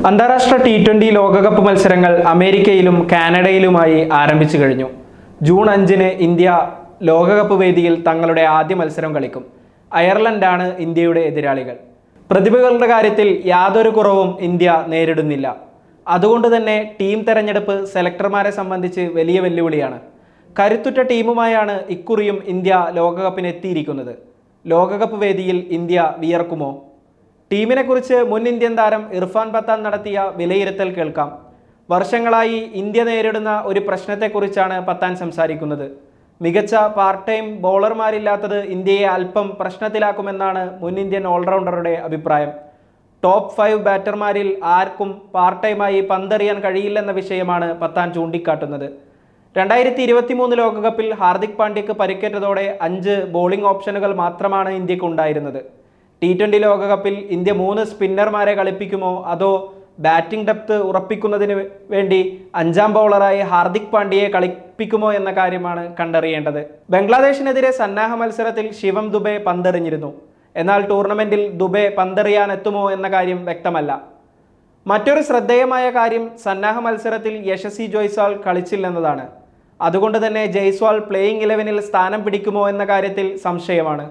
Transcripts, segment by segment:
അന്താരാഷ്ട്ര T20 ലോകകപ്പ് മത്സരങ്ങൾ അമേരിക്കയിലും കാനഡയിലുമായി ആരംഭിച്ചു കഴിഞ്ഞു. ജൂൺ 5-ന് ഇന്ത്യ ലോകകപ്പ് വേദിയിൽ തങ്ങളുടെ ആദ്യ മത്സരം കളിക്കും. അയർലൻഡാണ് ഇന്ത്യയുടെ എതിരാളികൾ. പ്രതിഭകളുടെ കാര്യത്തിൽ യാതൊരു കുറവും ഇന്ത്യ നേരിടുന്നില്ല. അതുകൊണ്ട് തന്നെ ടീം തെരഞ്ഞെടുപ്പ് സെലക്ടർമാരെ സംബന്ധിച്ച് വലിയ വെല്ലുവിളിയാണ്. കരുത്തുറ്റ ടീമുമായാണ് ഇക്കുറിയും ഇന്ത്യ ലോകകപ്പിന് എത്തിയിരിക്കുന്നത്. ലോകകപ്പ് വേദിയിൽ ഇന്ത്യ വിയർക്കുമോ? ടീമിനെക്കുറിച്ച് മുൻ ഇന്ത്യൻ താരം ഇർഫാൻ പത്താൻ നടത്തിയ വിലയിരുത്തൽ കേൾക്കാം. വർഷങ്ങളായി ഇന്ത്യ നേരിടുന്ന ഒരു പ്രശ്നത്തെക്കുറിച്ചാണ് പത്താൻ സംസാരിക്കുന്നത്. മികച്ച പാർട്ട് ടൈം ബൗളർമാരില്ലാത്തത് ഇന്ത്യയെ അല്പം പ്രശ്നത്തിലാക്കുമെന്നാണ് മുൻ ഇന്ത്യൻ ഓൾറൗണ്ടറുടെ അഭിപ്രായം. ടോപ്പ് 5 ബാറ്റർമാരിൽ ആർക്കും പാർട്ട് ടൈമായി പന്തെറിയാൻ കഴിയില്ലെന്ന വിഷയമാണ് പത്താൻ ചൂണ്ടിക്കാട്ടുന്നത്. 2023 ലോകകപ്പിൽ ഹാർദിക് പാണ്ഡ്യക്ക് പരിക്കേറ്റതോടെ 5 ബോളിംഗ് ഓപ്ഷനുകൾ മാത്രമാണ് ഇന്ത്യക്ക് ഉണ്ടായിരുന്നത്. T20 ലോകകപ്പിൽ ഇന്ത്യ 3 സ്പിന്നർമാരെ കളിപ്പിക്കുമോ അതോ ബാറ്റിംഗ് ഡെപ്ത് ഉറപ്പിക്കുന്നതിന് വേണ്ടി 5ാം ബൗളറായി ഹാർദിക് പാണ്ഡ്യയെ കളിപ്പിക്കുമോ എന്ന കാര്യമാണ് കണ്ടറിയേണ്ടത്. ബംഗ്ലാദേശിനെതിരെ സന്നാഹ മത്സരത്തിൽ ശിവം ദുബെ പന്തെറിഞ്ഞിരുന്നു. എന്നാൽ ടൂർണമെന്റിൽ ദുബെ പന്തെറിയാനെത്തുമോ എന്ന കാര്യം വ്യക്തമല്ല. മറ്റൊരു ശ്രദ്ധേയമായ കാര്യം സന്നാഹ മത്സരത്തിൽ യശസ്വി ജയ്സ്വാൾ കളിച്ചില്ലെന്നതാണ്. അതുകൊണ്ട് തന്നെ ജയ്സ്വാൾ പ്ലേയിങ് 11-ൽ സ്ഥാനം പിടിക്കുമോ എന്ന കാര്യത്തിൽ സംശയമാണ്.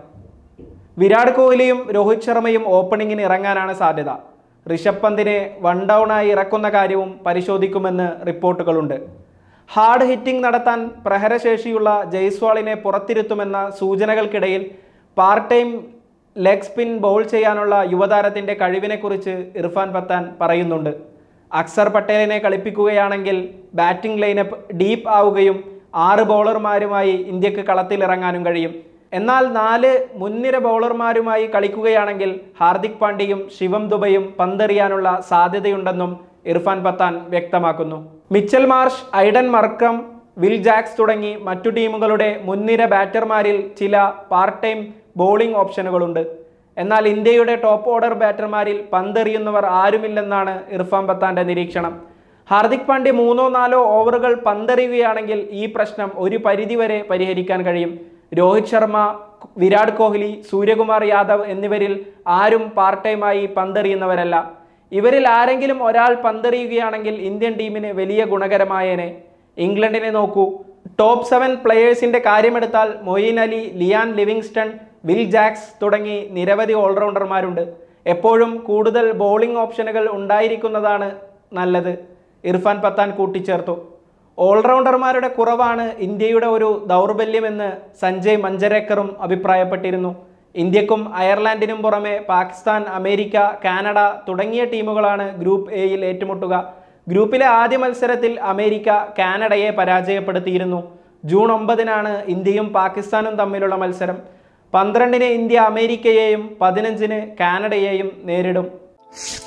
വിരാട് കോഹ്ലിയും രോഹിത് ശർമ്മയും ഓപ്പണിങ്ങിന് ഇറങ്ങാനാണ് സാധ്യത. ഋഷഭ് പന്തിനെ 1 ഡൗണായി ഇറക്കുന്ന കാര്യവും പരിശോധിക്കുമെന്ന് റിപ്പോർട്ടുകളുണ്ട്. ഹാർഡ് ഹിറ്റിംഗ് നടത്താൻ പ്രഹരശേഷിയുള്ള ജയ്സ്വാളിനെ പുറത്തിരുത്തുമെന്ന സൂചനകൾക്കിടയിൽ part time leg spin bowl ചെയ്യാനുള്ള യുവതാരത്തിൻ്റെ കഴിവിനെക്കുറിച്ച് ഇർഫാൻ പത്താൻ പറയുന്നുണ്ട്. അക്സർ പട്ടേലിനെ കളിപ്പിക്കുകയാണെങ്കിൽ ബാറ്റിംഗ് ലൈനപ്പ് ഡീപ്പ് ആവുകയും 6 ബൗളർമാരുമായി ഇന്ത്യക്ക് കളത്തിലിറങ്ങാനും കഴിയും. എന്നാൽ 4 മുൻനിര ബൗളർമാരുമായി കളിക്കുകയാണെങ്കിൽ ഹാർദിക് പാണ്ഡ്യയും ശിവം ദുബെയും പന്തെറിയാനുള്ള സാധ്യതയുണ്ടെന്നും ഇർഫാൻ പത്താൻ വ്യക്തമാക്കുന്നു. Mitchell Marsh, Aiden Markram, Will Jacks തുടങ്ങി മറ്റു ടീമുകളുടെ മുൻനിര ബാറ്റർമാരിൽ ചില പാർട്ട് ടൈം ബോളിംഗ് ഓപ്ഷനുകളുണ്ട്. എന്നാൽ ഇന്ത്യയുടെ ടോപ്പ് ഓർഡർ ബാറ്റർമാരിൽ പന്തെറിയുന്നവർ ആരുമില്ലെന്നാണ് ഇർഫാൻ പത്താന്റെ നിരീക്ഷണം. ഹാർദിക് പാണ്ഡ്യ 3-4 ഓവറുകൾ പന്തെറിയുകയാണെങ്കിൽ ഈ പ്രശ്നം ഒരു പരിധിവരെ പരിഹരിക്കാൻ കഴിയും. രോഹിത് ശർമ്മ, വിരാട് കോഹ്ലി, സൂര്യകുമാർ യാദവ് എന്നിവരിൽ ആരും പാർട്ട് ടൈമായി പന്തെറിയുന്നവരല്ല. ഇവരിൽ ആരെങ്കിലും ഒരാൾ പന്തെറിയുകയാണെങ്കിൽ ഇന്ത്യൻ ടീമിന് വലിയ ഗുണകരമായേനെ. ഇംഗ്ലണ്ടിനെ നോക്കൂ. ടോപ്പ് 7 പ്ലെയേഴ്സിന്റെ കാര്യമെടുത്താൽ Moeen Ali, Liam Livingstone, Will Jacks തുടങ്ങി നിരവധി ഓൾറൗണ്ടർമാരുണ്ട്. എപ്പോഴും കൂടുതൽ ബോളിംഗ് ഓപ്ഷനുകൾ ഉണ്ടായിരിക്കുന്നതാണ് നല്ലത്, ഇർഫാൻ പത്താൻ കൂട്ടിച്ചേർത്തു. ഓൾറൗണ്ടർമാരുടെ കുറവാണ് ഇന്ത്യയുടെ ഒരു ദൗർബല്യമെന്ന് സഞ്ജയ് മഞ്ചരേക്കറും അഭിപ്രായപ്പെട്ടിരുന്നു. ഇന്ത്യക്കും അയർലാൻഡിനും പുറമെ പാകിസ്ഥാൻ, അമേരിക്ക, കാനഡ തുടങ്ങിയ ടീമുകളാണ് ഗ്രൂപ്പ് എയിൽ ഏറ്റുമുട്ടുക. ഗ്രൂപ്പിലെ ആദ്യ മത്സരത്തിൽ അമേരിക്ക കാനഡയെ പരാജയപ്പെടുത്തിയിരുന്നു. ജൂൺ 9-നാണ് ഇന്ത്യയും പാകിസ്ഥാനും തമ്മിലുള്ള മത്സരം. 12-ന് ഇന്ത്യ അമേരിക്കയെയും 15-ന് കാനഡയെയും നേരിടും.